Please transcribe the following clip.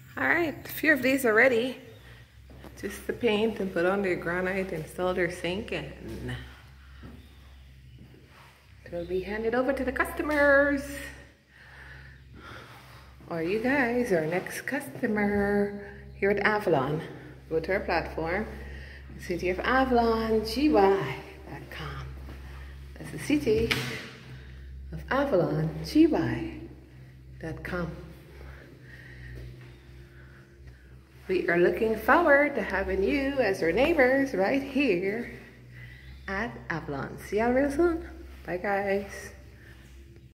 Alright, a few of these are ready. Just to paint and put on their granite, install their sink, and it will be handed over to the customers. Or you guys, our next customer here at Avalon. Go to our platform, City of Avalon, GY.com. That's the City of Avalon, GY.com. We are looking forward to having you as our neighbors right here at Avalon. See y'all real soon. Bye guys.